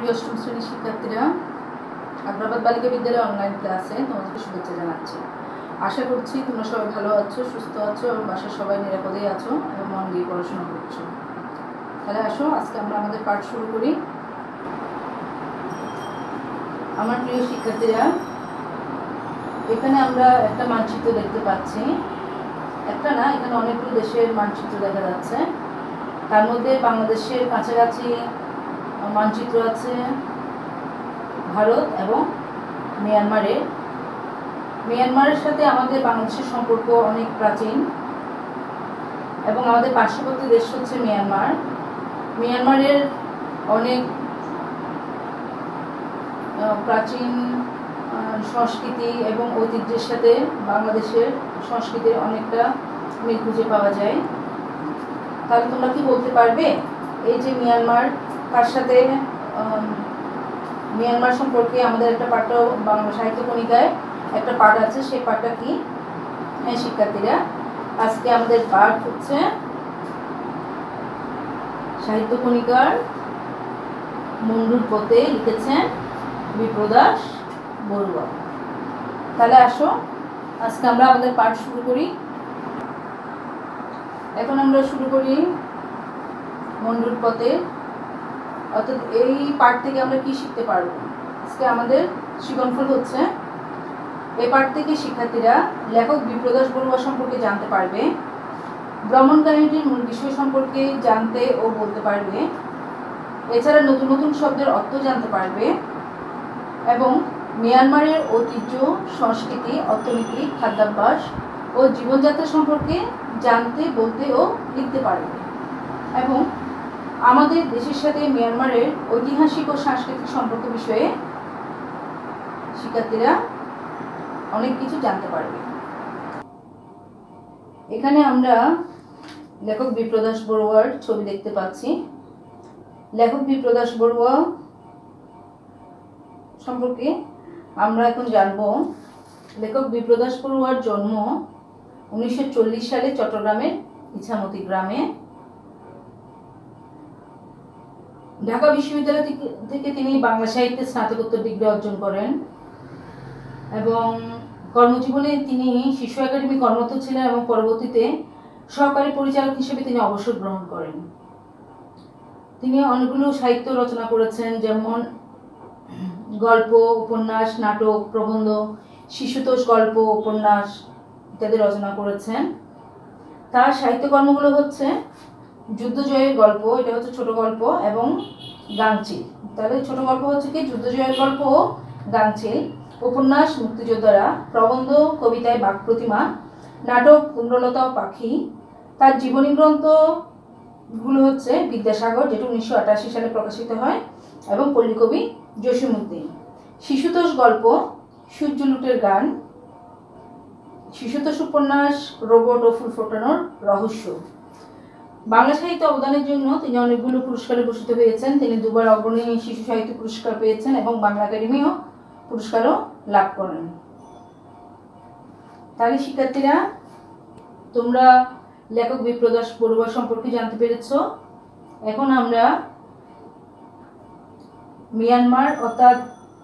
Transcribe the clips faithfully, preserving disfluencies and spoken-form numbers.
প্রিয় অষ্টম শ্রেণীর শিক্ষার্থীরা, আগ্রাবাদ বালিকা বিদ্যালয়ে অনলাইন ক্লাসে তোমাদেরকে শুভেচ্ছা জানাচ্ছি। আশা করছি তোমরা সবাই ভালো আছো, সুস্থ আছো এবং বাসার সবাই নিরাপদেই আছো এবং মন দিয়ে পড়াশোনা করছো। তাহলে আসো আজকে আমরা আমাদের পাঠ শুরু করি। আমার প্রিয় শিক্ষার্থীরা, এখানে আমরা একটা মানচিত্র দেখতে পাচ্ছি। একটা না, এখানে অনেকগুলো দেশের মানচিত্র দেখা যাচ্ছে। তার মধ্যে বাংলাদেশের কাছাকাছি মানচিত্র আছে ভারত এবং মিয়ানমারের। মিয়ানমারের সাথে আমাদের বাংলাদেশের সম্পর্ক অনেক প্রাচীন এবং আমাদের পার্শ্ববর্তী দেশ হচ্ছে মিয়ানমার। মিয়ানমারের অনেক প্রাচীন সংস্কৃতি এবং ঐতিহ্যের সাথে বাংলাদেশের সংস্কৃতির অনেকটা মিল খুঁজে পাওয়া যায়। তাহলে তোমরা কি বলতে পারবে, এই যে মিয়ানমার তার সাথে মিয়ানমার সম্পর্কে আমাদের একটা পাঠ বাংলা সাহিত্য কণিকায় একটা পাঠ আছে, সেই পাঠটা কি? হ্যাঁ শিক্ষার্থীরা, আজকে আমাদের পাঠ হচ্ছে সাহিত্য কণিকার মন্ডুর পথে, লিখেছেন বিপ্রদাস বড়ুয়া। তাহলে আসো আজকে আমরা আমাদের পাঠ শুরু করি। এখন আমরা শুরু করি মন্ডুর পথে। অর্থাৎ এই পাঠ থেকে আমরা কি শিখতে পারবো? আজকে আমাদের সৃজনফল হচ্ছে, এই পাঠ থেকে শিক্ষার্থীরা লেখক বিপ্রদাস বড়ুয়া সম্পর্কে জানতে পারবে, ভ্রমণ কাহিনীটির মূল বিষয় সম্পর্কে জানতে ও বলতে পারবে, এছাড়া নতুন নতুন শব্দের অর্থ জানতে পারবে এবং মিয়ানমারের ঐতিহ্য, সংস্কৃতি, অর্থনীতি, খাদ্যাভ্যাস ও জীবনযাত্রা সম্পর্কে জানতে, বলতে ও লিখতে পারবে এবং আমাদের দেশের সাথে মিয়ানমারের ঐতিহাসিক ও সাংস্কৃতিক সম্পর্ক বিষয়ে শিক্ষার্থীরা অনেক কিছু জানতে পারবে। এখানে আমরা লেখক বিপ্রদাস বড়ুয়ার ছবি দেখতে পাচ্ছি। লেখক বিপ্রদাস বড়ুয়া সম্পর্কে আমরা এখন জানব। লেখক বিপ্রদাস বড়ুয়ার জন্ম উনিশশো চল্লিশ সালে চট্টগ্রামের ইছামতি গ্রামে। ঢাকা বিশ্ববিদ্যালয় থেকে তিনি বাংলা সাহিত্যে স্নাতকোত্তর ডিগ্রি অর্জন করেন এবং কর্মজীবনে তিনি শিশু একাডেমি কর্মরত ছিলেন এবং পরবর্তীতে সহকারী পরিচালক হিসেবে তিনি অবসর গ্রহণ করেন। তিনি অনেকগুলো সাহিত্য রচনা করেছেন, যেমন গল্প, উপন্যাস, নাটক, প্রবন্ধ, শিশুতোষ গল্প, উপন্যাস ইত্যাদি রচনা করেছেন। তার সাহিত্যকর্মগুলো হচ্ছে যুদ্ধ জয়ের গল্প, এটা হচ্ছে ছোট গল্প, এবং গাংচিল। তাহলে ছোট গল্প হচ্ছে কি যুদ্ধ জয়ের গল্প ও গাংচিল, উপন্যাস মুক্তিযোদ্ধারা, প্রবন্ধ কবিতায় বাক প্রতিমা, নাটক কুণ্ডলতা পাখি। তার জীবনী গ্রন্থগুলো হচ্ছে বিদ্যাসাগর, যেটা উনিশশো আটাশি সালে প্রকাশিত হয়, এবং পল্লীকবি জসীমউদ্দিন। শিশুতোষ গল্প সূর্যলুটের গান, শিশুতোষ উপন্যাস রোবট ও ফুল ফোটানোর রহস্য। বাংলা সাহিত্য অবদানের জন্য তিনি অনেকগুলো পুরস্কারে ভূষিত হয়েছেন। তিনি দুবার অগ্রণী শিশু সাহিত্য পুরস্কার পেয়েছেন এবং বাংলা একাডেমিও পুরস্কারও লাভ করেন। তাহলে শিক্ষার্থীরা, তোমরা লেখক বিপ্রদাস বড়ুয়া সম্পর্কে জানতে পেরেছ। এখন আমরা মিয়ানমার অর্থাৎ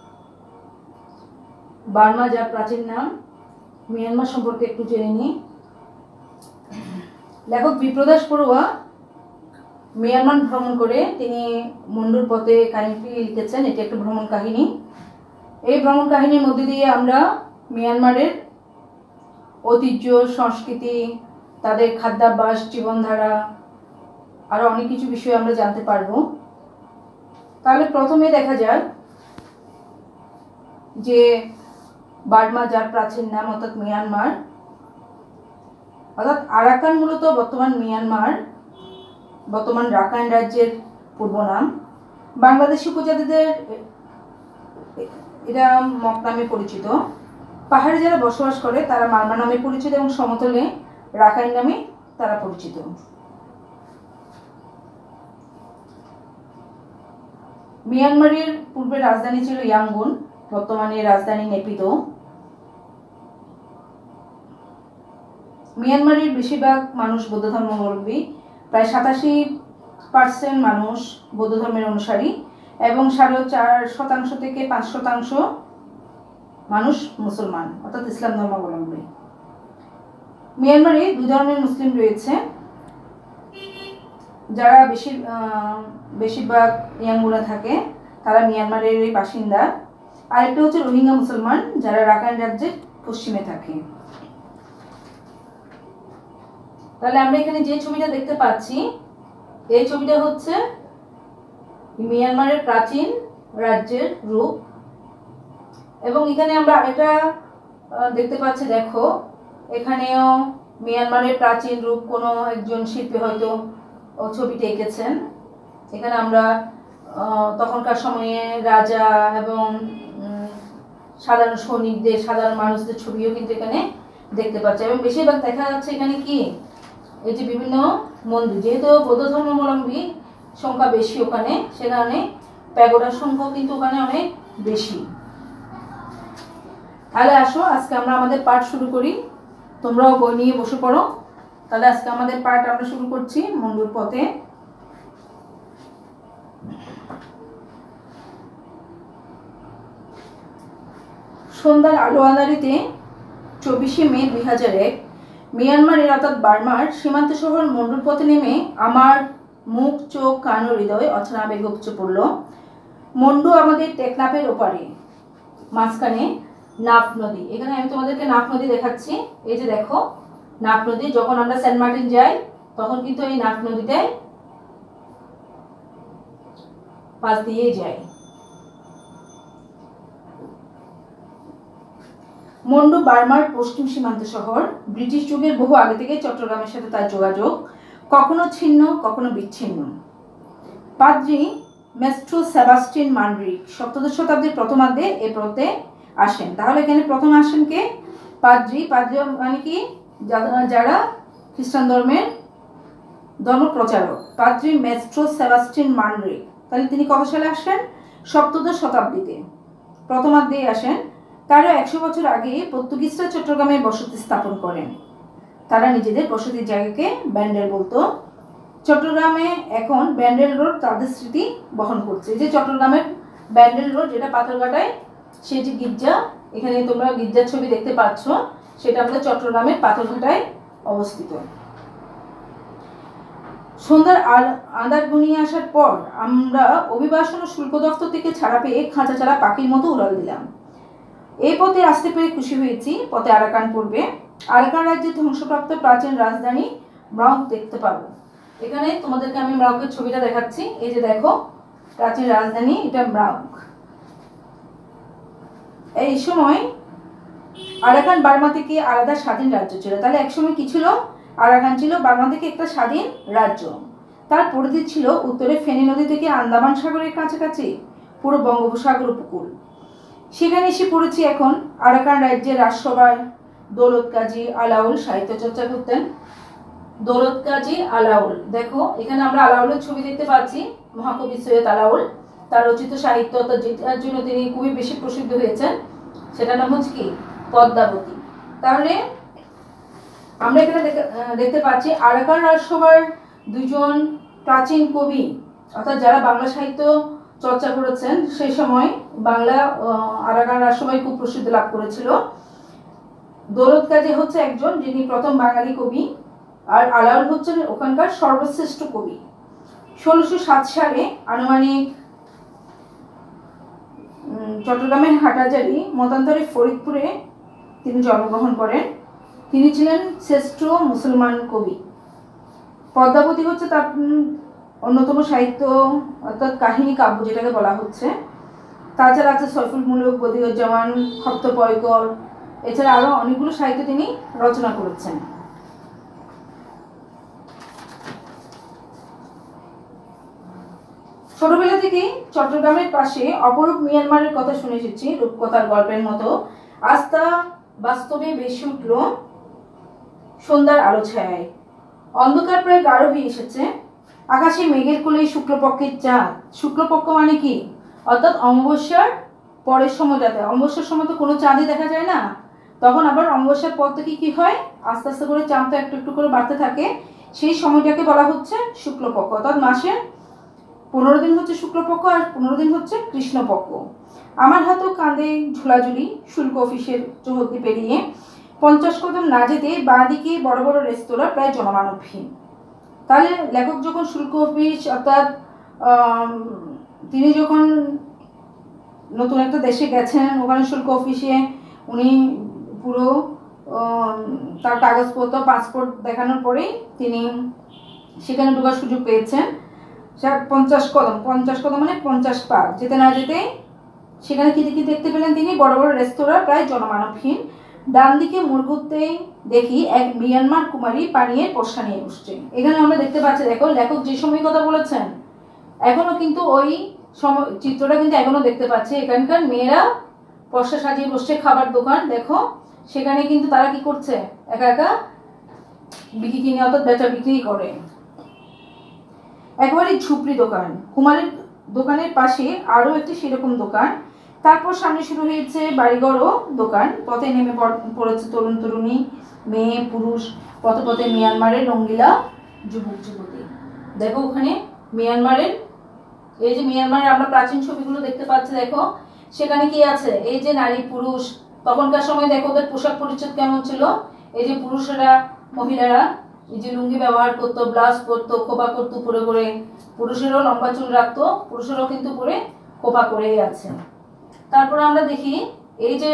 বার্মা, যার প্রাচীন নাম, মিয়ানমার সম্পর্কে একটু জেনে নিই। লেখক বিপ্রদাস বড়ুয়া মিয়ানমার ভ্রমণ করে তিনি মন্ডুর পথে কাহিনীটি লিখেছেন। এটি একটা ভ্রমণ কাহিনী। এই ভ্রমণ কাহিনীর মধ্যে দিয়ে আমরা মিয়ানমারের ঐতিহ্য, সংস্কৃতি, তাদের খাদ্যাভ্যাস, জীবনধারা, আরো অনেক কিছু বিষয় আমরা জানতে পারবো। তাহলে প্রথমে দেখা যাক যে বার্মা, যার প্রাচীন নাম অর্থাৎ মিয়ানমার, অর্থাৎ আরাকান মূলত বর্তমান মিয়ানমার, বর্তমান রাখাইন রাজ্যের পূর্ব নাম। বাংলাদেশি উপজাতিদের এরা মক নামে পরিচিত। পাহাড়ে যারা বসবাস করে তারা মারমা নামে পরিচিত এবং সমতলে রাখাইন নামে তারা পরিচিত। মিয়ানমারের পূর্বের রাজধানী ছিল ইয়াঙ্গুন, বর্তমানে রাজধানী নেপিদো। মিয়ানমারের বেশিরভাগ মানুষ বৌদ্ধ ধর্মাবলম্বী, প্রায় সাতাশি পার্সেন্ট মানুষ বৌদ্ধ ধর্মের অনুসারী। এবং সাড়ে চার শতাংশ থেকে পাঁচ শতাংশ মানুষ মুসলমান অর্থাৎ ইসলাম ধর্মাবলম্বী। মিয়ানমারে দুই ধরনের মুসলিম রয়েছে, যারা বেশি বেশিরভাগ ইয়াঙ্গুনে থাকে তারা মিয়ানমারের বাসিন্দা। আরেকটা হচ্ছে রোহিঙ্গা মুসলমান, যারা রাখাইন রাজ্যের পশ্চিমে থাকে। তাহলে আমরা এখানে যে ছবিটা দেখতে পাচ্ছি, এই ছবিটা হচ্ছে মিয়ানমারের প্রাচীন রাজ্যের রূপ। এবং এখানে আমরা আরেকটা দেখতে পাচ্ছি, দেখো এখানেও মিয়ানমারের প্রাচীন রূপ কোনো একজন শিল্পী হয়তো ছবিটি এঁকেছেন। এখানে আমরা তখনকার সময়ে রাজা এবং সাধারণ সৈনিকদের, সাধারণ মানুষদের ছবিও কিন্তু এখানে দেখতে পাচ্ছি। এবং বেশিরভাগ দেখা যাচ্ছে এখানে কি, এই যে বিভিন্ন মন্দির, যেহেতু বৌদ্ধ ধর্মাবলম্বী সংখ্যা বেশি ওখানে, সেখানে প্যাগোডার সংখ্যাও কিন্তু ওখানে অনেক বেশি। তাহলে আসো আজকে আমরা আমাদের পাঠ শুরু করি, তোমরাও বই নিয়ে বসে পড়ো। তাহলে আজকে আমাদের পাঠ আমরা শুরু করছি মন্ডুর পথে। সন্ধ্যার আলো আঁধারিতে চব্বিশে মে দুই হাজার এক মিয়ানমারের অর্থাৎ বার্মার সীমান্ত শহর মন্ডুর পথে নেমে আমার মুখ, চোখ, কান ও হৃদয়ে অচেনা আবেগ উপচে পড়ল। মন্ডু আমাদের টেকনাফের ওপারে, মাঝখানে নাফ নদী। এখানে আমি তোমাদেরকে নাফ নদী দেখাচ্ছি। এই যে দেখো নাফ নদী, যখন আমরা সেন্ট মার্টিন যাই তখন কিন্তু এই নাফ নদীতে পাশ দিয়ে যাই। মন্ডু বার্মার পশ্চিম সীমান্ত শহর। ব্রিটিশ যুগের বহু আগে থেকে চট্টগ্রামের সাথে তার যোগাযোগ, কখনো ছিন্ন কখনো বিচ্ছিন্ন। পাদ্রি মেস্ট্রো সেবাস্টিন মানরিক সপ্তদশ শতাব্দীর প্রথমার্ধে এ পথে আসেন। তাহলে এখানে প্রথম আসেন কে? পাদ্রি। পাদ্রি মানে কি? যারা খ্রিস্টান ধর্মের ধর্ম প্রচারক। পাদ্রি মেস্ট্রো সেবাস্টিন মানরিক, তাহলে তিনি কত সালে আসেন? সপ্তদশ শতাব্দীতে প্রথমার্ধেই আসেন। তারা একশো বছর আগে পর্তুগিজরা চট্টগ্রামে বসতি স্থাপন করেন। তারা নিজেদের বসতির জায়গাকে ব্যান্ডেল বলতো। চট্টগ্রামে এখন ব্যান্ডেল রোড তাদের স্মৃতি বহন করছে। যে চট্টগ্রামের ব্যান্ডেল রোড, যেটা পাথরঘাটায়, সেই যে গির্জা, এখানে তোমরা গির্জার ছবি দেখতে পাচ্ছ, সেটা আমাদের চট্টগ্রামের পাথরঘাটায় অবস্থিত। সন্ধ্যার আঁধার ঘনিয়ে আসার পর আমরা অভিবাসন ও শুল্ক দফতর থেকে ছাড়া পেয়ে খাঁচা ছাড়া পাখির মতো উড়াল দিলাম। এই পথে আসতে পেরে খুশি হয়েছি। পথে আরাকান পড়বে। আরাকান রাজ্যের ধ্বংসপ্রাপ্ত প্রাচীন রাজধানী ম্রাউক দেখতে পাবো। এখানে তোমাদেরকে আমি ম্রাউকের ছবিটা দেখাচ্ছি। এই যে দেখো প্রাচীন রাজধানী, এটা ম্রাউক। এই সময় আরাকান বার্মা থেকে আলাদা স্বাধীন রাজ্য ছিল। তাহলে একসময় কি ছিল? আরাকান ছিল বার্মা থেকে একটা স্বাধীন রাজ্য। তার পরিধি ছিল উত্তরে ফেনী নদী থেকে আন্দামান সাগরের কাছাকাছি পুরো বঙ্গোপসাগর উপকূল। সেখানে এসে পড়েছি এখন। আরাকান রাজ্যের রাজসভার দৌলত কাজী আলাউল সাহিত্য চর্চা করতেন। দৌলত কাজী আলাউল, দেখো এখানে আমরা আলাউলের ছবি দেখতে পাচ্ছি। মহাকবি সৈয়দ আলাউল, তার রচিত সাহিত্য, যেটার জন্য তিনি খুবই বেশি প্রসিদ্ধ হয়েছেন, সেটার নাম হচ্ছে কি? পদ্মাবতী। তাহলে আমরা এখানে দেখতে পাচ্ছি আরাকান রাজসভার দুজন প্রাচীন কবি, অর্থাৎ যারা বাংলা সাহিত্য চর্চা করেছেন সেই সময়, বাংলা আরাকান রাজসভায় খুব প্রসিদ্ধ লাভ করেছিল। দৌলত কাজী হচ্ছে একজন, যিনি প্রথম বাঙালি কবি, আর আলাউল হচ্ছেন ওখানকার সর্বশ্রেষ্ঠ কবি। ষোলোশো সাত সালে আনুমানিক চট্টগ্রামের হাটহাজারী মতান্তরে ফরিদপুরে তিনি জন্মগ্রহণ করেন। তিনি ছিলেন শ্রেষ্ঠ মুসলমান কবি। পদ্মাবতী হচ্ছে তার অন্যতম সাহিত্য, অর্থাৎ কাহিনী কাব্য যেটাকে বলা হচ্ছে। তাছাড়া আছে সৈফুল মুলুক, বদিউজ্জামান, হপ্তপয়কর, এছাড়া আরো অনেকগুলো সাহিত্য তিনি রচনা করেছেন। ছোটবেলা থেকেই চট্টগ্রামের পাশে অপরূপ মিয়ানমারের কথা শুনে এসেছি, রূপকথার গল্পের মতো। আজ তা বাস্তবে বেশি উঠল সন্ধ্যার আলো ছায়ায়। অন্ধকার প্রায় গাঢ় হয়ে এসেছে। আকাশে মেঘের কোলে শুক্লপক্ষের চাঁদ। শুক্লপক্ষ মানে কি? অর্থাৎ অমাবস্যার পরের সময়টাতে। অমাবস্যার সময় তো কোনো চাঁদই দেখা যায় না, তখন আবার অমাবস্যার পর থেকে কি হয়, আস্তে আস্তে করে চাঁদটা একটু একটু করে বাড়তে থাকে। সেই সময়টাকে বলা হচ্ছে শুক্লপক্ষ, অর্থাৎ মাসের পনেরো দিন হচ্ছে শুক্লপক্ষ আর পনেরো দিন হচ্ছে কৃষ্ণপক্ষ। আমার হাতেও কাঁধে ঝোলাঝুলি, শুল্ক অফিসের চৌহদ্দি পেরিয়ে পঞ্চাশ কদম না যেতে বাঁ দিকে বড় বড় রেস্তোরাঁ প্রায় জনমানবহীন। তাহলে লেখক যখন শুল্ক অফিস অর্থাৎ তিনি যখন নতুন একটা দেশে গেছেন, ওখানে শুল্ক অফিসে উনি পুরো তার কাগজপত্র পাসপোর্ট দেখানোর পরেই তিনি সেখানে ঢোকার সুযোগ পেয়েছেন। পঞ্চাশ কদম পঞ্চাশ কদম মানে পঞ্চাশ পা যেতে না যেতে সেখানে কি কি দেখতে পেলেন তিনি? বড় বড় রেস্তোরাঁ প্রায় জনমানবহীন। ডান দিকে মোড় ঘুরতেই দেখি এক মিয়ানমার কুমারী পানিয়ে পশা নিয়ে বসছে। এখানে আমরা দেখতে পাচ্ছি, দেখো লেখক যে সময় কথা বলেছেন এখনো কিন্তু ওই সময় চিত্রটা কিন্তু এখনো দেখতে পাচ্ছি। এখানকার মেয়েরা পশা সাজিয়ে বসছে, খাবার দোকান দেখো, সেখানে কিন্তু তারা কি করছে? একা একা বিক্রি কিনে অর্থাৎ বেচা বিক্রি করে। একেবারে ঝুপড়ি দোকান। কুমারের দোকানের পাশে আরো একটি সেরকম দোকান, তারপর সামনে শুরু হয়েছে বাড়িঘর ও দোকান। পথে নেমে পড়েছে তরুণ তরুণী, মেয়ে পুরুষ, পথে পথে মিয়ানমারের রঙ্গিলা যুবক যুবতী। দেখো ওখানে মিয়ানমারের, এই যে মিয়ানমারের আমরা প্রাচীন ছবিগুলো দেখতে পাচ্ছি, দেখো সেখানে কি আছে? এই যে নারী পুরুষ, তখনকার সময় দেখো ওদের পোশাক পরিচ্ছদ কেমন ছিল। এই যে পুরুষেরা, মহিলারা এই যে লুঙ্গি ব্যবহার করতো, ব্লাউজ পরতো, খোপা করতো পরে করে। পুরুষেরও লম্বা চুল রাখতো, পুরুষেরও কিন্তু পরে খোপা করেই আছে। তারপরে আমরা দেখি এই যে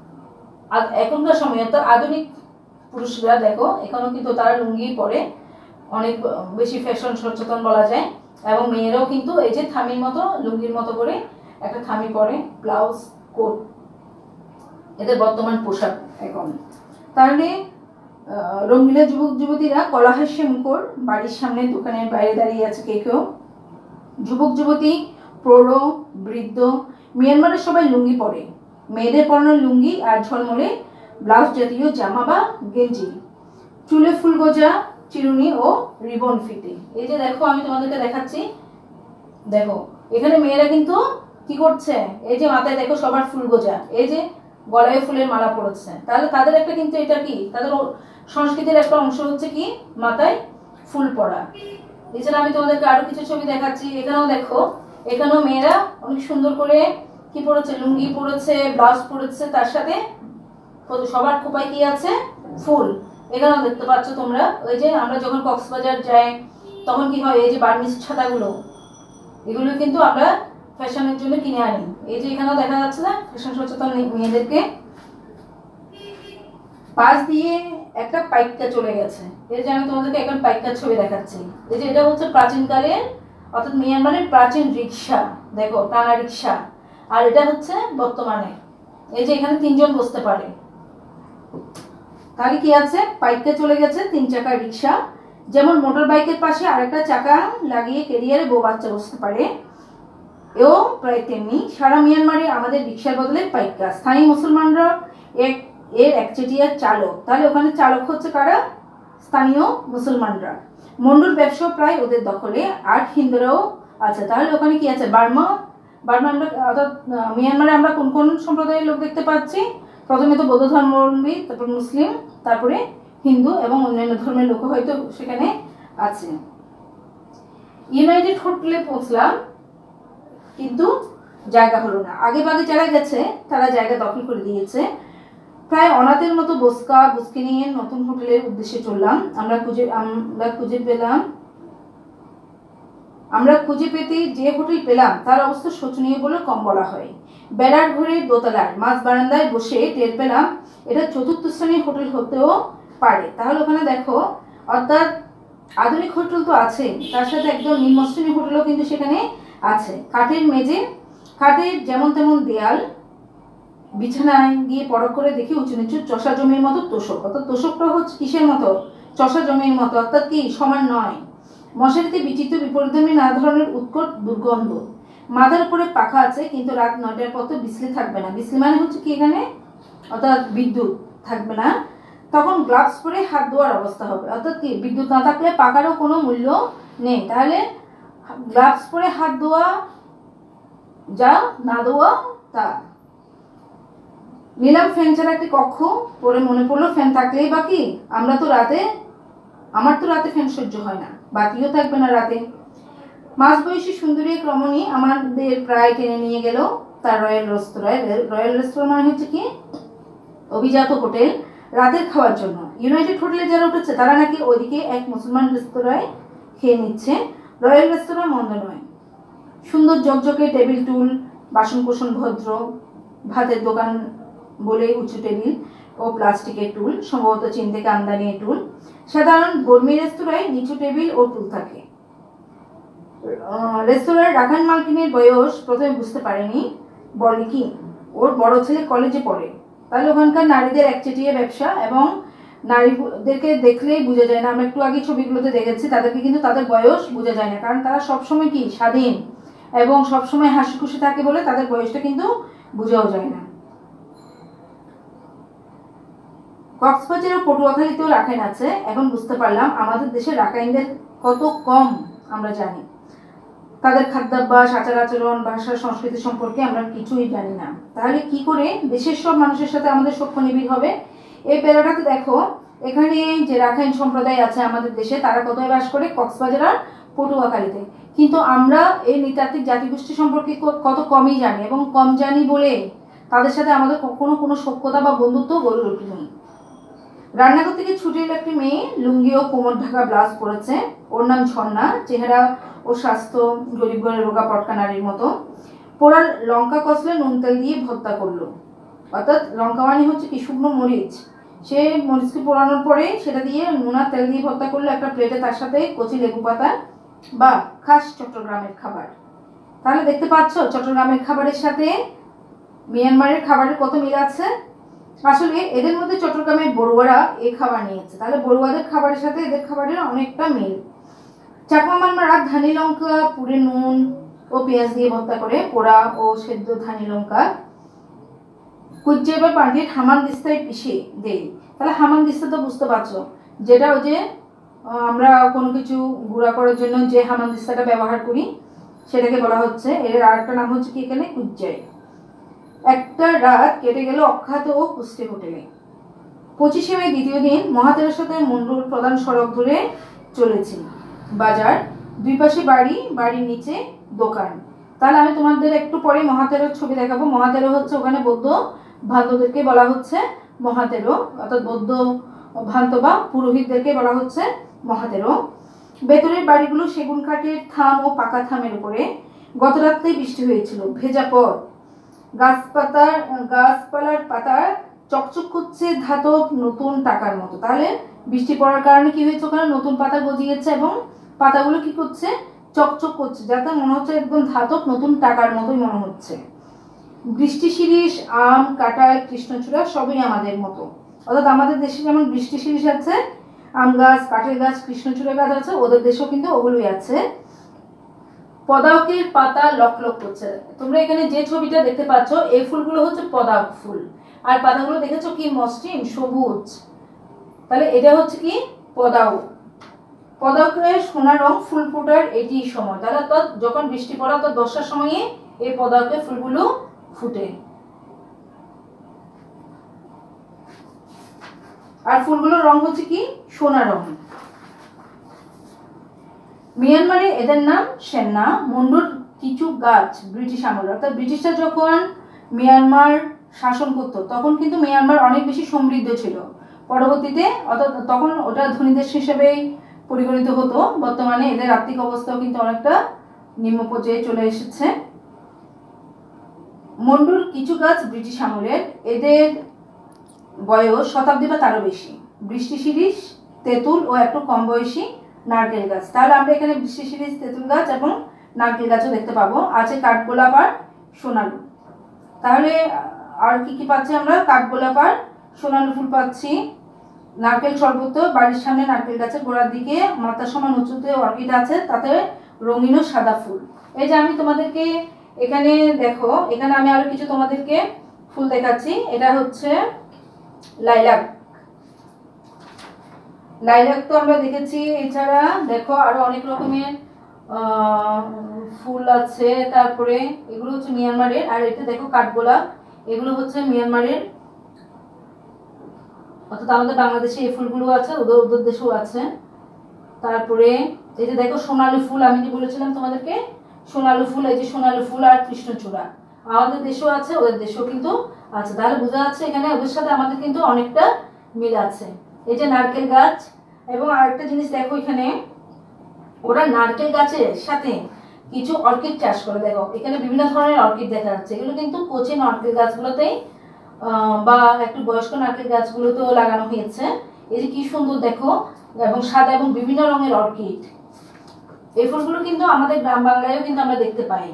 এখনকার সময় অর্থাৎ আধুনিক পুরুষরা দেখো এখনো কিন্তু তারা লুঙ্গি পরে, অনেক বেশি ফ্যাশন সচেতন বলা যায়। এবং মেয়েরাও কিন্তু এই যে থামির মতো লুঙ্গির মতো করে একটা থামি পরে, ব্লাউজ কোট এদের বর্তমান পোশাক এখন। তাহলে রঙ্গিলা যুবক যুবতীরা কলাহাস্যে মুখর, বাড়ির সামনে দোকানের বাইরে দাঁড়িয়ে আছে কে কেউ। যুবক যুবতী, প্রৌঢ়, বৃদ্ধ, মিয়ানমারের সবাই লুঙ্গি পরে। মেয়েদের পরানো লুঙ্গি আর ঝলমলে ব্লাউজ জাতীয় জামা বা গেঞ্জি, চুলে ফুল গোজা, চিরুনি ও রিবন ফিতে। এই যে দেখো আমি তোমাদেরকে দেখাচ্ছি, দেখো এখানে মেয়েরা কিন্তু কি করছে? এই যে মাথায় দেখো সবার ফুল গোজা, এই যে গলায় ফুলের মালা পড়েছে। তাহলে তাদের একটা কিন্তু এটা কি তাদের সংস্কৃতির একটা অংশ হচ্ছে কি মাথায় ফুল পরা। এছাড়া আমি তোমাদেরকে আরো কিছু ছবি দেখাচ্ছি। এখানেও দেখো, এখানেও মেয়েরা অনেক সুন্দর করে কি পরেছে? লুঙ্গি পরেছে, ব্লাউজ পরেছে, তার সাথে সবার খোপায় কি আছে? ফুল। এখানেও দেখতে পাচ্ছ তোমরা, ওই যে আমরা যখন কক্সবাজার যাই তখন কি হয়, এই যে বার্মিজ ছাতাগুলো, এগুলো কিন্তু আমরা ফ্যাশনের জন্য কিনে আনি। এই যে এখানেও দেখা যাচ্ছে না ফ্যাশন সচেতন মেয়েদেরকে। পাশ দিয়ে একটা পাইকা চলে গেছে, এই যে আমি তোমাদেরকে এখন পাইকার ছবি দেখাচ্ছি। এই যে এটা হচ্ছে প্রাচীনকালের অর্থাৎ মিয়ানমারের প্রাচীন রিক্সা, দেখো টানা রিক্সা। আর এটা হচ্ছে বর্তমানে, এই যে এখানে তিনজন বসতে পারে। তাহলে কি আছে? পাইকা চলে গেছে তিন চাকার রিক্সা। যেমন মোটর বাইকের পাশে আরেকটা চাকা লাগিয়ে কেরিয়ারে বউ বাচ্চা বসতে পারে, এও প্রায় তেমনি সারা মিয়ানমারে আমাদের রিক্সার বদলে পাইকা। স্থানীয় মুসলমানরা এক এর একচেটিয়া চালক। তাহলে ওখানে চালক হচ্ছে কারা? স্থানীয় মুসলমানরা। মন্ডুর ব্যবসা প্রায় ওদের দখলে, আর হিন্দুরাও আছে। তাহলে ওখানে কি আছে? বার্মা বার্মা আমরা অর্থাৎ মিয়ানমারে আমরা কোন কোন সম্প্রদায়ের লোক দেখতে পাচ্ছি? প্রথমে তো বৌদ্ধ ধর্মাবলম্বী, তারপর মুসলিম, তারপরে হিন্দু এবং অন্যান্য ধর্মের লোক হয়তো সেখানে আছে। ইউনাইটেড হোটেলে পৌঁছলাম কিন্তু জায়গা হলো না। আগে ভাগে যারা গেছে তারা জায়গা দখল করে দিয়েছে। প্রায় অনাথের মতো বসকা বুসকে নিয়ে নতুন হোটেলের উদ্দেশ্যে চললাম। আমরা খুঁজে আমরা খুঁজে পেলাম আমরা খুঁজে পেতে যে হোটেল পেলাম তার অবস্থা শোচনীয় বলে কম বলা হয়। বেড়ার ঘরের দোতলার মাঝ বারান্দায় বসে টের পেলাম এটা চতুর্থ শ্রেণীর হোটেল হতেও পারে। তাহলে ওখানে দেখো, অর্থাৎ আধুনিক হোটেল তো আছে, তার সাথে একদম নিম্ন শ্রেণীর হোটেলও কিন্তু সেখানে আছে। কাঠের মেঝে, কাঠের যেমন তেমন দেয়াল, বিছানায় গিয়ে পরখ করে দেখি উঁচু নিচু চষা জমির মতো তোষক। অর্থাৎ তোষকটা হচ্ছে কিসের মতো? চষা জমির মতো, অর্থাৎ কি সমান নয়। মশারিতে বিচিত্র বিপরীতধর্মী নানা ধরনের উৎকট দুর্গন্ধ। মাথার উপরে পাখা আছে, কিন্তু রাত নয়টার পর তো বিজলি থাকবে না। বিজলি মানে হচ্ছে কি এখানে? অর্থাৎ বিদ্যুৎ থাকবে না। তখন গ্লাভস পরে হাত ধোয়ার অবস্থা হবে। অর্থাৎ কি বিদ্যুৎ না থাকলে পাখারও কোনো মূল্য নেই। তাহলে গ্লাভস পরে হাত ধোয়া যা, না ধোয়া তা। নিলাম ফ্যান ছাড়া একটি কক্ষ, পরে মনে পড়লো ফ্যান থাকলেই বাকি। আমরা তো রাতে আমার তো রাতে ফ্যান সহ্য হয় না, বাতিও থাকবে না রাতে। মাঝবয়সী সুন্দরী এক রমণী আমাদের প্রায় টেনে নিয়ে গেল তার রয়্যাল রেস্তোরাঁয়। রয়্যাল রেস্তোরাঁ মানে হচ্ছে কি অভিজাত হোটেল, রাতের খাওয়ার জন্য। ইউনাইটেড হোটেলে যারা উঠেছে তারা নাকি ওইদিকে এক মুসলমান রেস্তোরাঁয় খেয়ে নিচ্ছে। রয়্যাল রেস্তোরাঁ মন্দ নয়, সুন্দর জকজকে টেবিল টুল, বাসনকোসন ভদ্র, ভাতের দোকান বলে উঁচু টেবিল ও প্লাস্টিকের টুল, সম্ভবত চীন থেকে আমদানি টুল। সাধারণ বর্মী রেস্তোরাঁয় নিচু টেবিল ও টুল থাকে। রেস্তোরাঁর রাখান মালকিনের বয়স প্রথমে বুঝতে পারেনি, বলে কি ওর বড় ছেলে কলেজে পড়ে। তাহলে ওখানকার নারীদের একচেটিয়া ব্যবসা এবং নারীদেরকে দেখলেই বোঝা যায় না। আমরা একটু আগে ছবিগুলোতে দেখেছি তাদেরকে কিন্তু তাদের বয়স বোঝা যায় না, কারণ তারা সবসময় কি স্বাধীন এবং সবসময় হাসি খুশি থাকে বলে তাদের বয়সটা কিন্তু বোঝাও যায় না। কক্সবাজার ও পটুয়াখালীতেও রাখাইন আছে। এখন বুঝতে পারলাম আমাদের দেশের রাখাইনদের কত কম আমরা জানি। তাদের খাদ্যাভ্যাস, আচার আচরণ, ভাষা, সংস্কৃতি সম্পর্কে আমরা কিছুই জানি না। তাহলে কি করে দেশের সব মানুষের সাথে আমাদের সখ্য নিবিড় হবে? এই প্যারাটাতে দেখো, এখানে যে রাখাইন সম্প্রদায় আছে আমাদের দেশে তারা কোথায় বাস করে? কক্সবাজার আর পটুয়াখালীতে। কিন্তু আমরা এই নৃতাত্ত্বিক জাতিগোষ্ঠী সম্পর্কে কত কমই জানি, এবং কম জানি বলে তাদের সাথে আমাদের কখনো কোনো সখ্যতা বা বন্ধুত্ব গড়ে ওঠেনি। রান্নাঘর থেকে ছুটে এলো একটি মেয়ে, লুঙ্গি ও কোমর ঢাকা ব্লাউজ পরেছে। ওর নাম ঝর্ণা। চেহারা ও স্বাস্থ্য গরিব ঘরের রোগা পটকা নারীর মতো। পোড়া লঙ্কা কষলে নুন তেল দিয়ে ভর্তা করলো, অর্থাৎ লঙ্কা মানে হচ্ছে কি শুকনো মরিচ। সে মরিচকে পোড়ানোর পরে সেটা দিয়ে নুন আর তেল দিয়ে ভর্তা করলো একটা প্লেটে, তার সাথে কচি লেবু পাতা। বা খাস চট্টগ্রামের খাবার। তাহলে দেখতে পাচ্ছ চট্টগ্রামের খাবারের সাথে মিয়ানমারের খাবারের কত মিল আছে। আসলে এদের মধ্যে চট্টগ্রামের বড়ুয়ারা এই খাবার নিয়েছে, তাহলে বড়ুয়াদের খাবারের সাথে এদের খাবারের অনেকটা মিল। চাকমা মানমারা ধানি লঙ্কা পুড়ে নুন ও পেঁয়াজ দিয়ে ভর্তা করে, পোড়া ও সেদ্ধ ধানি লঙ্কা কুচে বা পান্ডির হামান দিস্তায় পিষে দেই। তাহলে হামান দিস্তা তো বুঝতে পারছো, যেটা ওই যে আমরা কোনো কিছু গুঁড়া করার জন্য যে হামান দিস্তাটা ব্যবহার করি সেটাকে বলা হচ্ছে। এর আরেকটা নাম হচ্ছে কি এখানে কুজ্জাই। একটা রাত কেটে গেল অখ্যাত ও কুস্তি হোটেলে। পঁচিশে মে দ্বিতীয় দিন মহাতেরের সাথে মন্ডল প্রধান সড়ক ধরে চলেছি। বাজার, দুই পাশে বাড়ি, বাড়ির নিচে দোকান। তাহলে আমি তোমাদের একটু পরে মহাতেরোর ছবি দেখাবো। মহাতেরো হচ্ছে ওখানে বৌদ্ধ ভান্তদেরকে বলা হচ্ছে মহাতেরো, অর্থাৎ বৌদ্ধ ভান্ত বা পুরোহিতদেরকে বলা হচ্ছে মহাতেরো। ভেতরের বাড়িগুলো সেগুন কাঠের থাম ও পাকা থামের উপরে। গত রাত্রে বৃষ্টি হয়েছিল, ভেজা পথ, গাছপাতার গাছপালার পাতা চকচক করছে ধাতব নতুন টাকার মতো। তাহলে বৃষ্টি পড়ার কারণে কি হয়েছে? ওখানে নতুন পাতা গজিয়েছে এবং পাতাগুলো কি করছে? চকচক করছে, যাতে মনে হচ্ছে একদম ধাতব নতুন টাকার মতোই মনে হচ্ছে। বৃষ্টি শিরীষ, আম, কাঁঠাল, কৃষ্ণচূড়া সবই আমাদের মতো, অর্থাৎ আমাদের দেশে যেমন বৃষ্টি শিরীষ আছে, আম গাছ, কাঁঠাল গাছ, কৃষ্ণচূড়া গাছ আছে, ওদের দেশেও কিন্তু ওগুলোই আছে। পদাকের পাতা লক লক করছে। তোমরা এখানে যে ছবিটা দেখতে পাচ্ছ এই ফুলগুলো হচ্ছে পদাক ফুল, আর পাতাগুলো দেখেছো কি মসৃণ সবুজ। তাহলে এটা হচ্ছে কি পদাও। পদাকের সোনা রং, ফুল ফোটার এটি সময়। তাহলে তো যখন বৃষ্টি পড়া তো দশটার সময়ে এই পদাকের ফুলগুলো ফুটে, আর ফুলগুলোর রং হচ্ছে কি সোনা রং। মিয়ানমারে এদের নাম সেন্না। মন্ডুর কিছু গাছ ব্রিটিশ আমল, অর্থাৎ ব্রিটিশরা যখন মিয়ানমার শাসন করত তখন কিন্তু মিয়ানমার অনেক বেশি সমৃদ্ধ ছিল। পরবর্তীতে অর্থাৎ তখন ওটা ধনী দেশ হিসেবেই পরিগণিত হতো। বর্তমানে এদের আর্থিক অবস্থাও কিন্তু অনেকটা নিম্ন পর্যায়ে চলে এসেছে। মন্ডুর কিছু গাছ ব্রিটিশ আমলের, এদের বয়স শতাব্দী বা তারও বেশি। বৃষ্টি শিরীষ, তেঁতুল ও একটু কম বয়সী নারকেল গাছ। তাহলে আমরা এখানে বৃষ্টি শিরীষ, তেঁতুল গাছ এবং নারকেল গাছও দেখতে পাবো। আছে কাঠগোলাপ আর সোনালু। তাহলে আর কি কি পাচ্ছি আমরা? কাঠগোলাপ আর সোনালু ফুল পাচ্ছি। নারকেল শরবত, বাড়ির সামনে নারকেল গাছের গোড়ার দিকে মাথা সমান উঁচুতে অর্কিড আছে, তাতে রঙিন ও সাদা ফুল। এই যে আমি তোমাদেরকে এখানে দেখো, এখানে আমি আরো কিছু তোমাদেরকে ফুল দেখাচ্ছি। এটা হচ্ছে লাইলাক। লাইলাক তো আমরা দেখেছি, এছাড়া দেখো আরো অনেক রকমের ফুল আছে। তারপরে এগুলো হচ্ছে মিয়ানমারের, আর এটা দেখো কাঠগোলাপ, এগুলো হচ্ছে মিয়ানমারের, অর্থাৎ আমাদের বাংলাদেশে এই ফুলগুলো আছে, ওদের ওদের দেশেও আছে। তারপরে এই যে দেখো সোনালী ফুল, আমি যে বলেছিলাম তোমাদেরকে সোনালী ফুল, এই যে সোনালী ফুল আর কৃষ্ণচূড়া আমাদের দেশেও আছে, ওদের দেশেও কিন্তু আছে। তাহলে বোঝা যাচ্ছে এখানে ওদের সাথে আমাদের কিন্তু অনেকটা মিল আছে। এই যে নারকেল গাছ, এবং আরেকটা জিনিস দেখো এখানে ওরা নারকেল গাছের সাথে কিছু অর্কিড চাষ করে। দেখো এখানে বিভিন্ন ধরনের অর্কিড দেখা যাচ্ছে, এগুলো কিন্তু কচি নারকেল গাছগুলোতেই বা একটু বয়স্ক নারকেল গাছগুলোতেও লাগানো হয়েছে। এই যে কি সুন্দর দেখো, এবং সাদা এবং বিভিন্ন রঙের অর্কিড। এই ফুলগুলো কিন্তু আমাদের গ্রাম বাংলায়ও কিন্তু আমরা দেখতে পাই।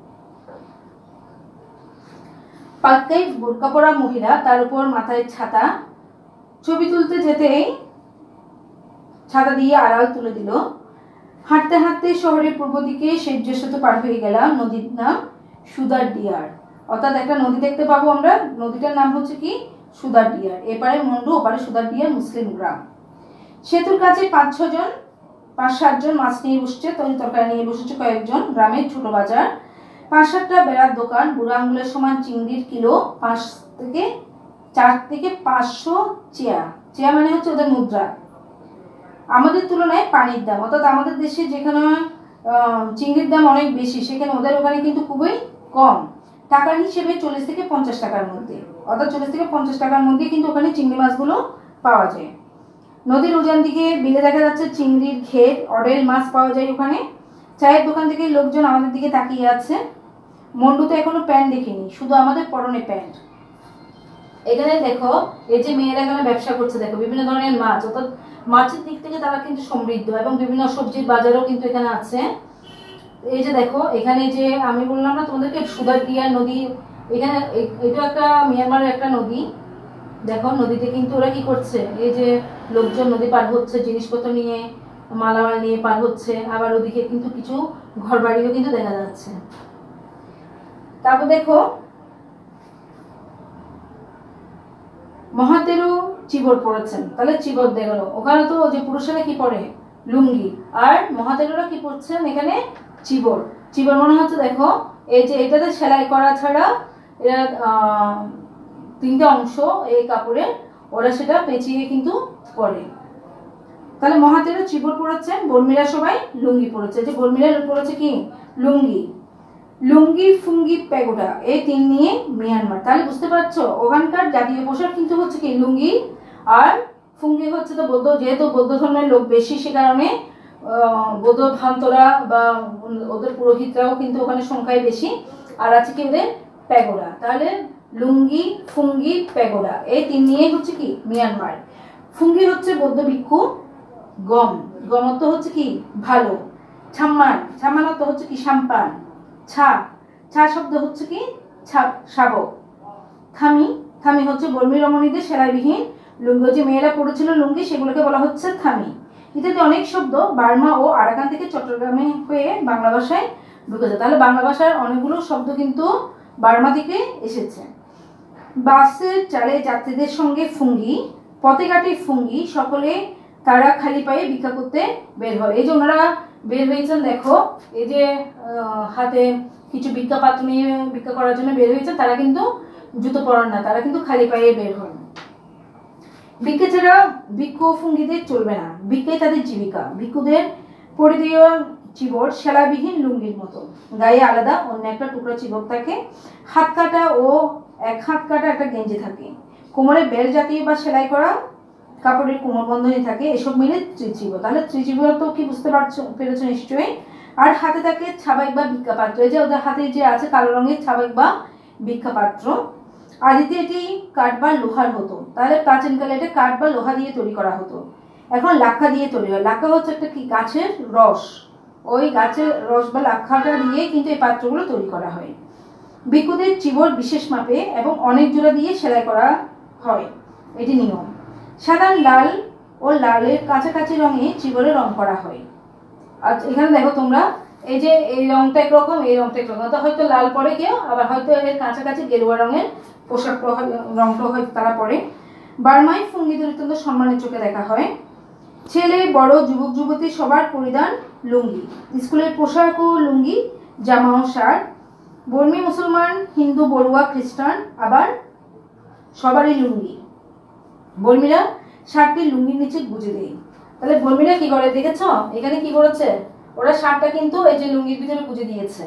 পাক্কাই বোরকা পরা মহিলা, তার উপর মাথায় ছাতা, ছবি তুলতে যেতেই ছাতা দিয়ে আড়াল তুলে দিল। হাঁটতে হাঁটতে শহরের পূর্ব দিকে শেরজা সেতু পার হয়ে গেলাম। নদীর নাম সুদার ডিয়ার, অর্থাৎ একটা নদী দেখতে পাবো আমরা, নদীটার নাম হচ্ছে কি সুদার ডিয়ার। এপারে মন্ডু, ওপারে সুদার ডিয়ার মুসলিম গ্রাম। সেতুর কাছে পাঁচ ছজন পাঁচ সাতজন মাছ নিয়ে বসছে, তৈরি তরকারি নিয়ে বসেছে কয়েকজন। গ্রামের ছোট বাজার, পাঁচ সাতটা বেড়ার দোকান, বুড়ো আঙুলের সমান চিংড়ির কিলো পাঁচ থেকে চার থেকে পাঁচশো চেয়া। চেয়া মানে হচ্ছে ওদের মুদ্রা। আমাদের তুলনায় পানির দাম, অর্থাৎ আমাদের দেশে যেখানে চিংড়ির দাম অনেক বেশি, সেখানে ওদের ওখানে কিন্তু খুবই কম। টাকার হিসেবে চল্লিশ থেকে পঞ্চাশ টাকার মধ্যে, অর্থাৎ চল্লিশ থেকে পঞ্চাশ টাকার মধ্যে কিন্তু ওখানে চিংড়ি মাছগুলো পাওয়া যায়। নদীর উজান দিকে বিলে দেখা যাচ্ছে চিংড়ির ক্ষেত, অডেল মাছ পাওয়া যায় ওখানে। চায়ের দোকান থেকে লোকজন আমাদের দিকে তাকিয়ে আছে। মন্ডুতে এখনো প্যান্ট দেখিনি, শুধু আমাদের পরনে প্যান্ট। এখানে দেখো এই যে মেয়েরা এখানে ব্যবসা করছে, দেখো বিভিন্ন ধরনের মাছ, অর্থাৎ মাছের দিক থেকে তারা কিন্তু সমৃদ্ধ, এবং বিভিন্ন সবজির বাজারও কিন্তু এখানে আছে। এই যে দেখো এখানে যে আমি বললাম না তোমাদেরকে সুদার ডিয়ার নদী, এখানে এটা একটা মিয়ানমারের একটা নদী। দেখো নদীতে কিন্তু ওরা কি করছে, এই যে লোকজন নদী পার হচ্ছে, জিনিসপত্র নিয়ে মালামাল নিয়ে পার হচ্ছে। আবার ওদিকে কিন্তু কিছু ঘর বাড়িও কিন্তু দেখা যাচ্ছে। তারপর দেখো মহাতেরু চিবর পড়েছেন, তাহলে চিবর দেখল ওখানে তো যে পুরুষেরা কি পরে লুঙ্গি, আর মহাতেরুরা কি পড়ছেন এখানে চিবর। চিবর মনে হচ্ছে দেখো এই যে এটাতে সেলাই করা ছাড়া এরা তিনটে অংশ এই কাপড়ে, ওরা সেটা পেঁচিয়ে কিন্তু পরে। তাহলে মহাতেরু চিবর পড়েছেন, বর্মীরা সবাই লুঙ্গি পড়েছে। যে বর্মীরা পড়েছে কি লুঙ্গি। লুঙ্গি, ফুঙ্গি, প্যাগোডা, এই তিন নিয়ে মিয়ানমার। তাহলে বুঝতে পারছো ওখানকার জাতীয় পোশাক কিন্তু হচ্ছে কি লুঙ্গি, আর ফুঙ্গি হচ্ছে তো বৌদ্ধ, যেহেতু বৌদ্ধ ধর্মের লোক বেশি সে কারণে বৌদ্ধ ভ্রান্তরা বা ওদের পুরোহিতরাও কিন্তু ওখানে সংখ্যায় বেশি। আর আছে কি ওদের প্যাগোডা। তাহলে লুঙ্গি, ফুঙ্গি, প্যাগোডা, এই তিন নিয়ে হচ্ছে কি মিয়ানমার। ফুঙ্গি হচ্ছে বৌদ্ধ ভিক্ষু। গম, গম অর্থ হচ্ছে কি ভালো। ছাম্মান, ছাম্মান অর্থ হচ্ছে কি সাম্পান। ছা, ছা শব্দ হচ্ছে কি শাবক। থামি, থামি হচ্ছে বর্মী রমণীদের সেলাইবিহীন লুঙ্গি, যে মেয়েরা পড়েছিল লুঙ্গি সেগুলোকে বলা হচ্ছে থামি। ইত্যাদি অনেক শব্দ বার্মা ও আরাকান থেকে চট্টগ্রামে হয়ে বাংলা ভাষায় ঢুকেছে। তাহলে বাংলা ভাষার অনেকগুলো শব্দ কিন্তু বার্মা থেকে এসেছে। বাসের চালে যাত্রীদের সঙ্গে ফুঙ্গি, পথে ঘাটে ফুঙ্গি, সকলে তারা খালি পায়ে ভিক্ষা করতে বের হয়। এই যে ওনারা বের হয়েছেন, দেখো এই যে হাতে কিছু ভিক্ষা পাত্র নিয়ে ভিক্ষা করার জন্য বের হয়েছে, তারা কিন্তু জুতো পরান না, তারা কিন্তু খালি পায়ে বের হন। ভিক্ষা ছাড়া ভিক্ষু ফুঙ্গিদের চলবে না, ভিক্ষাই তাদের জীবিকা। ভিক্ষুদের পরিধেয় চিবর সেলাইবিহীন লুঙ্গির মতো, গায়ে আলাদা অন্য একটা টুকরা চিবর থাকে, হাত কাটা ও এক হাত কাটা একটা গেঞ্জি থাকে, কোমরে বেল জাতীয় বা সেলাই করা কাপড়ের কোমর বন্ধনী থাকে, এসব মিলে ত্রিচিবর। তাহলে ত্রিচিবর তো কি বুঝতে পারছো পেরেছো নিশ্চয়ই। আর হাতে থাকে ছাবাইক বা ভিক্ষা পাত্র, এই যে ওদের হাতে যে আছে কালো রঙের ছাবাইক বা ভিক্ষা পাত্র। আদিতে এটি কাঠ বা লোহার হতো, তাহলে প্রাচীনকালে এটা কাঠ বা লোহা দিয়ে তৈরি করা হতো। এখন লাক্ষা দিয়ে তৈরি হয়। লাক্ষা হচ্ছে একটা কি গাছের রস, ওই গাছের রস বা লাক্ষাটা দিয়ে কিন্তু এই পাত্রগুলো তৈরি করা হয়। ভিক্ষুদের চিবর বিশেষ মাপে এবং অনেক জোড়া দিয়ে সেলাই করা হয়, এটি নিয়ম। সাধারণ লাল ও লালের কাছাকাছি রঙে চিবরে রং করা হয়। আর এখানে দেখো তোমরা এই যে এই রংটা একরকম, এই রংটা একরকম, হয়তো লাল পরে কেউ, আবার হয়তো এর কাছাকাছি গেরুয়া রঙের পোশাক রংটা হয়তো তারা পরে। বার্মায় ফুঙ্গিদের অত্যন্ত সম্মানের চোখে দেখা হয়। ছেলে বড় যুবক যুবতী সবার পরিধান লুঙ্গি, স্কুলের পোশাক ও লুঙ্গি, জামা ও শার্ট। বর্মী মুসলমান, হিন্দু, বড়ুয়া, খ্রিস্টান আবার সবারই লুঙ্গি। বর্মীরা শার্টটি লুঙ্গির নিচে গুজে দেয়। তাহলে বর্মীরা কি করে দেখেছো, এখানে কি করেছে, ওরা শার্টটা কিন্তু এই যে লুঙ্গির ভিতরে গুজে দিয়েছে।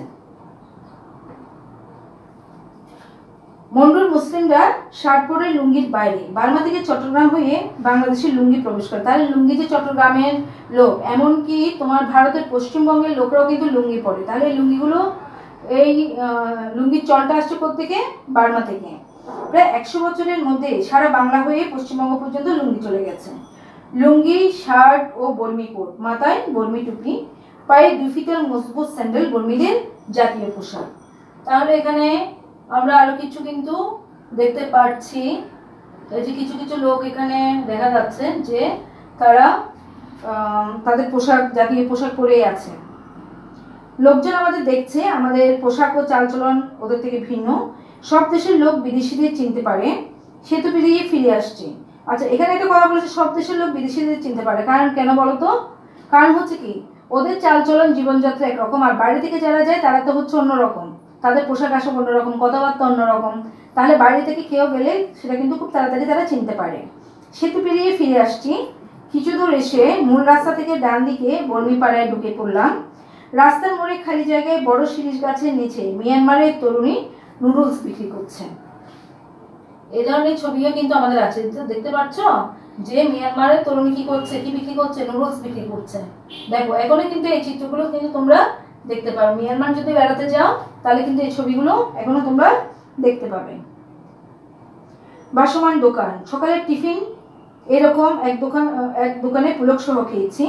মন্ডল মুসলিমরা শার্ট পরে লুঙ্গির বাইরে, বার্মা থেকে চট্টগ্রাম হয়ে বাংলাদেশের লুঙ্গি প্রবেশ করে। তাহলে লুঙ্গি যে চট্টগ্রামের লোক, এমনকি তোমার ভারতের পশ্চিমবঙ্গের লোকরাও কিন্তু লুঙ্গি পরে। তাহলে এই লুঙ্গিগুলো, এই লুঙ্গির চলটা আসছে কোত্থেকে, বার্মা থেকে। প্রায় একশো বছরের মধ্যে সারা বাংলা হয়ে পশ্চিমবঙ্গ পর্যন্ত লুঙ্গি চলে গেছে। লুঙ্গি, শার্ট ও বর্মি কোট, মাথায় বর্মি টুপি, পায়ে দুই ফিটের মজবুত স্যান্ডেল বর্মিদের জাতীয় পোশাক। তাহলে এখানে আমরা আরো কিছু কিন্তু দেখতে পাচ্ছি, এই যে কিছু কিছু লোক এখানে দেখা যাচ্ছে যে তারা তাদের পোশাক, জাতীয় পোশাক পরেই আছে। লোকজন আমাদের দেখছে, আমাদের পোশাক ও চালচলন ওদের থেকে ভিন্ন। সব দেশের লোক বিদেশিদের চিনতে পারে, সেতু পেরিয়ে ফিরে আসছে। আচ্ছা, এখানে একটা কথা বলেছে, সব দেশের লোক বিদেশিদের চিনতে পারে, কারণ কেন বলতো? কারণ হচ্ছে কি, ওদের চালচলন জীবনযাত্রা একরকম, আর বাইরে থেকে যারা যায় তারা তো হচ্ছে অন্যরকম, তাদের পোশাক আশাক অন্যরকম, কথাবার্তা অন্যরকম। তাহলে বাইরে থেকে কেউ গেলে সেটা কিন্তু খুব তাড়াতাড়ি তারা চিনতে পারে। সেতু পেরিয়ে ফিরে আসছি, কিছু দূর এসে মূল রাস্তা থেকে ডান দিকে বর্মীপাড়ায় ঢুকে পড়লাম। রাস্তার মোড়ে খালি জায়গায় বড় শিরিষ গাছের নিচে মিয়ানমারের তরুণী নুডলস বিক্রি করছে। এই ধরনের ছবিও কিন্তু আমাদের আছে, দেখতে পাচ্ছ যে মিয়ানমারের তরুণী কি করছে, কি বিক্রি করছে, নুডলস বিক্রি করছে। দেখো, এখনো কিন্তু এই চিত্রগুলো কিন্তু তোমরা দেখতে পাবে। মিয়ানমার যদি বেড়াতে যাও তাহলে কিন্তু এই ছবিগুলো এখনো তোমরা দেখতে পাবে। বাসমান দোকান, সকালের টিফিন এরকম এক দোকান, এক দোকানে পুলক সহ খেয়েছি।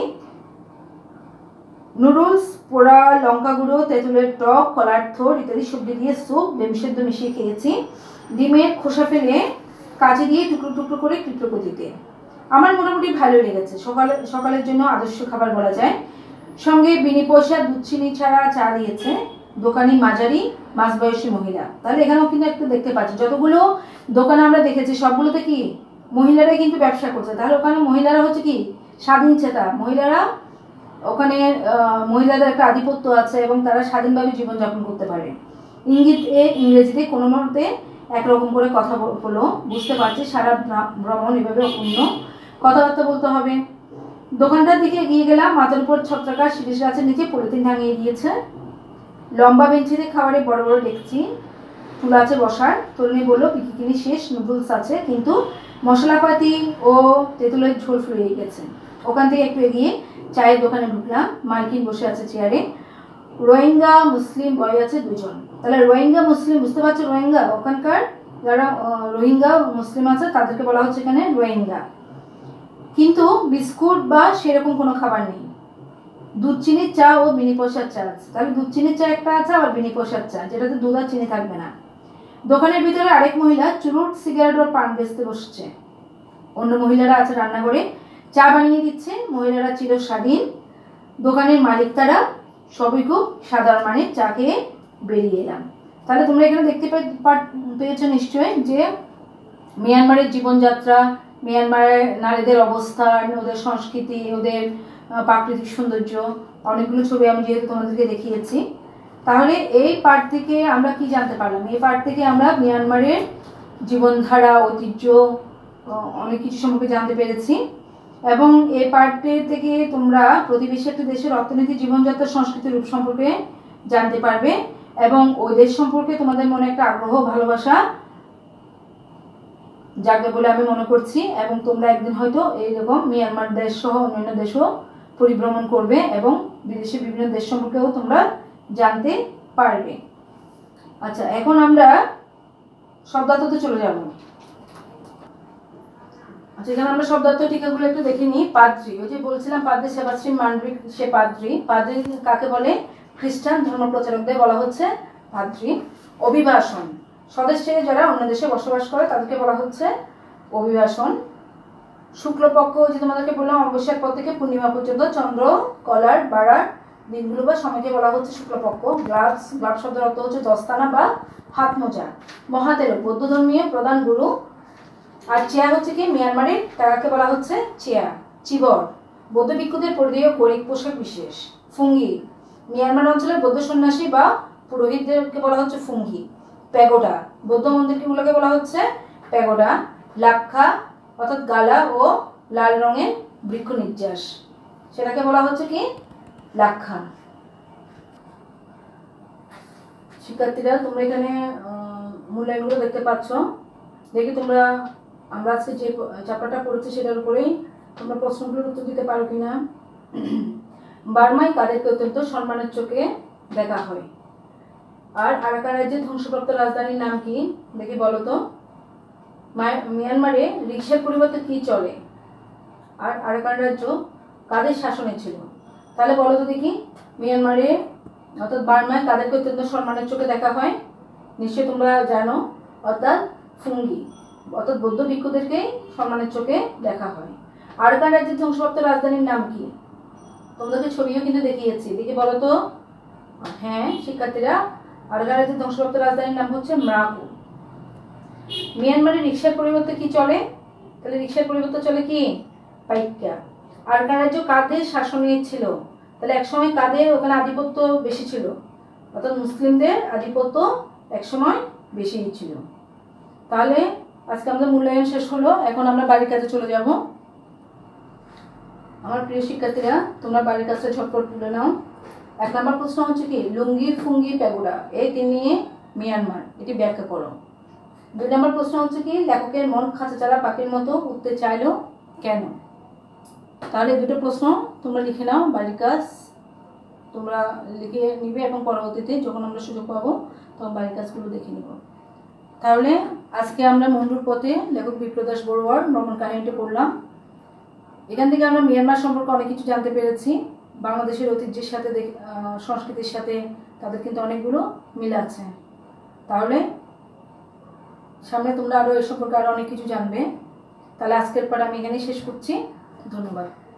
নুডলস, পোড়া লঙ্কা গুঁড়ো, তেঁতুলের টক, কলার থোড় ইত্যাদি সবজি দিয়ে স্যুপ, বেম সেদ্ধ মিশিয়ে খেয়েছি। ডিমের খোসা ফেলে কাঁচি দিয়ে টুকরো টুকরো করে কৃতজ্ঞতিতে। আমার মোটামুটি ভালোই লেগেছে, সকালে সকালের জন্য আদর্শ খাবার বলা যায়। সঙ্গে বিনি পয়সা দুধ চিনি ছাড়া চা দিয়েছে দোকানি মাঝারি মাঝবয়সী মহিলা। তাহলে এখানেও কিন্তু একটু দেখতে পাচ্ছি, যতগুলো দোকানে আমরা দেখেছি সবগুলোতে কি মহিলারাই কিন্তু ব্যবসা করছে। তাহলে ওখানে মহিলারা হচ্ছে কি স্বাধীন চেতা, মহিলারা ওখানে মহিলাদের একটা আধিপত্য আছে এবং তারা স্বাধীনভাবে জীবনযাপন করতে পারে। ইঙ্গিত এ ইংরেজিতে কোনো মতে একরকম করে কথা হলো, বুঝতে পারছি সারা ভ্রমণ এভাবে অপূর্ণ, কথাবার্তা বলতে হবে। দোকানটার দিকে এগিয়ে গেলাম, মাথার উপর ছত্রাকার শিরিষ গাছের নিচে পলিথিন টাঙিয়ে দিয়েছে। লম্বা বেঞ্চিতে খাবারে বড় বড় দেখছি, চুল আছে বসার। তরুণী বললো বিক্রি শেষ, নুডলস আছে কিন্তু মশলাপাতি ও তেঁতুলের ঝোল ফুরিয়ে গেছে। ওখান থেকে একটু এগিয়ে চায়ের দোকানে ঢুকলাম, মার্কিন বসে আছে চেয়ারে। রোহিঙ্গা মুসলিম বয় আছে দুজন। তাহলে রোহিঙ্গা মুসলিম, বুঝতে পারছো, রোহিঙ্গা ওখানকার যারা রোহিঙ্গা মুসলিম আছে তাদেরকে বলা হচ্ছে এখানে রোহিঙ্গা। কিন্তু বিস্কুট বা সেরকম কোনো খাবার নেই। দুধ চিনির চা ও বিনি পয়সার চা আছে। তাহলে দুধ চিনির চা একটা আছে, আবার বিনি পয়সার চা, যেটাতে দুধ আর চিনি থাকবে না। দোকানের ভিতরে আরেক মহিলা চুরুট, সিগারেট ও পান বেচতে বসছে। অন্য মহিলারা আছে রান্নাঘরে, চা বানিয়ে দিচ্ছে। মহিলারা চির স্বাধীন, দোকানের মালিক তারা, সবই খুব সাধারণ মানে চা খেয়ে বেরিয়ে এলাম। তাহলে তোমরা এখানে দেখতে পেয়েছো নিশ্চয়ই যে মিয়ানমারের জীবনযাত্রা, মিয়ানমারের নারীদের অবস্থান, ওদের সংস্কৃতি, ওদের প্রাকৃতিক সৌন্দর্য, অনেকগুলো ছবি আমি যেহেতু তোমাদেরকে দেখিয়েছি। তাহলে এই পার্ট থেকে আমরা কি জানতে পারলাম? এই পার্ট থেকে আমরা মিয়ানমারের জীবনধারা, ঐতিহ্য, অনেক কিছু সম্পর্কে জানতে পেরেছি। এবং এই পার্টে থেকে তোমরা প্রতিবেশী একটা দেশের অর্থনীতি, জীবনযাত্রা, সংস্কৃতির রূপ সম্পর্কে জানতে পারবে এবং ওই দেশ সম্পর্কে তোমাদের মনে একটা আগ্রহ, ভালোবাসা জাগবে বলে আমি মনে করছি। এবং তোমরা একদিন হয়তো এইরকম মিয়ানমার দেশ সহ অন্যান্য দেশও পরিভ্রমণ করবে এবং বিদেশের বিভিন্ন দেশ সম্পর্কেও তোমরা জানতে পারবে। আচ্ছা, এখন আমরা শব্দার্থতে চলে যাব। আচ্ছা, এখানে আমরা শব্দার্থ টিকাগুলো একটু দেখে নিই। পাদ্রী, ওই যে বলছিলাম পাদ্রী সেবাশ্রী মান্ডলিক, সে পাদ্রী। পাদ্রী কাকে বলে? খ্রিস্টান ধর্ম প্রচারকদের বলা হচ্ছে পাদ্রী। অভিবাসন, স্বদেশ ছেড়ে যারা অন্য দেশে বসবাস করে তাদেরকে বলা হচ্ছে অভিবাসন। শুক্লপক্ষ, যে তোমাদেরকে বললাম অমাবস্যার পর থেকে পূর্ণিমা পর্যন্ত চন্দ্র কলার বাড়ার দিনগুলো বা সময়কে বলা হচ্ছে শুক্লপক্ষ। গ্লাভস, গ্লাভ শব্দের অর্থ হচ্ছে দস্তানা বা হাত মোজা। মহাতেরো, বৌদ্ধ ধর্মীয় প্রধান গুরু। আর চেয়া হচ্ছে কি মিয়ানমারের, তাকে বলা হচ্ছে চেয়া। চিবর, বৌদ্ধ ভিক্ষুদের পরিধেয় কৈরিক পোশাক বিশেষ। ফুঙ্গি, মিয়ানমার অঞ্চলের বৌদ্ধ সন্ন্যাসী বা পুরোহিতদেরকে বলা হচ্ছে ফুঙ্গি। প্যাগোডা, বৌদ্ধ মন্দিরগুলোকে বলা হচ্ছে প্যাগোডা। লাক্ষা অর্থাৎ গালা ও লাল রঙের বৃক্ষ নির্যাস, সেটাকে বলা হচ্ছে কি লাক্ষা। শিক্ষার্থীরা তোমরা এখানে মূল্যায়নগুলো দেখতে পাচ্ছ। দেখি তোমরা আমরা আজকে যে চ্যাপ্টারটা পড়েছি সেটার উপরেই তোমরা প্রশ্নগুলোর উত্তর দিতে পারো কিনা। বার্মায় কাদেরকে অত্যন্ত সম্মানের চোখে দেখা হয়? আর আরাকান রাজ্যের ধ্বংসপ্রাপ্ত রাজধানীর নাম কি? দেখি বলো তো। মিয়ানমারে রিকশার পরিবর্তে কি চলে? আর আরাকান রাজ্য কাদের শাসনে ছিল? তাহলে বলো তো দেখি, মিয়ানমারে অর্থাৎ বার্মায় কাদেরকে অত্যন্ত সম্মানের চোখে দেখা হয়? নিশ্চয়ই তোমরা জানো, অর্থাৎ ফুঙ্গি অর্থাৎ বৌদ্ধ ভিক্ষুদেরকেই সম্মানের চোখে দেখা হয়। আরাকান রাজ্যের ধ্বংসপ্রাপ্ত রাজধানীর নাম কি? তোমাদেরকে ছবিও কিন্তু দেখিয়েছি, দেখি বলো তো। হ্যাঁ শিক্ষার্থীরা, আরাকান রাজ্যের ধ্বংসপ্রাপ্ত রাজধানীর নাম হচ্ছে মরাকো। মিয়ানমারে রিকশার পরিবর্তে কি চলে? তাহলে রিকশার পরিবর্তে চলে কি পাইকা। আরাকান রাজ্য কাদের শাসনে ছিল? তাহলে একসময় কাদের ওখানে আধিপত্য বেশি ছিল? অর্থাৎ মুসলিমদের আধিপত্য একসময় বেশি ছিল। তাহলে আজকে আমাদের মূল্যায়ন শেষ হলো, এখন আমরা বাড়ির কাজে চলে যাব। আমার প্রিয় শিক্ষার্থীরা, তোমরা বাড়ির কাজটা ঝটপট তুলে নাও। এক নম্বর প্রশ্ন হচ্ছে কি লুঙ্গি ফুঙ্গি প্যাগোডা এই তিন নিয়ে মিয়ানমার, এটি ব্যাখ্যা করো। দুই নম্বর প্রশ্ন হচ্ছে কি লেখকের মন খাঁচাচারা পাখির মতো উঠতে চাইলো কেন? তাহলে দুটো প্রশ্ন তোমরা লিখে নাও, বাড়ির কাজ তোমরা লিখে নিবে এবং পরবর্তীতে যখন আমরা সুযোগ পাবো তখন বাড়ির কাজগুলো দেখে নিব। তাহলে আজকে আমরা মন্ডুর পথে লেখক বিপ্রদাস বড়ুয়ার ভ্রমণ কাহিনীটি পড়লাম। এখান থেকে আমরা মিয়ানমার সম্পর্কে অনেক কিছু জানতে পেরেছি। বাংলাদেশের ঐতিহ্যের সাথে সংস্কৃতির সাথে তাদের কিন্তু অনেকগুলো মিল আছে। তাহলে সামনে তোমরা আরও এ সম্পর্কে আরও অনেক কিছু জানবে। তাহলে আজকের পর আমি এখানেই শেষ করছি। ধন্যবাদ।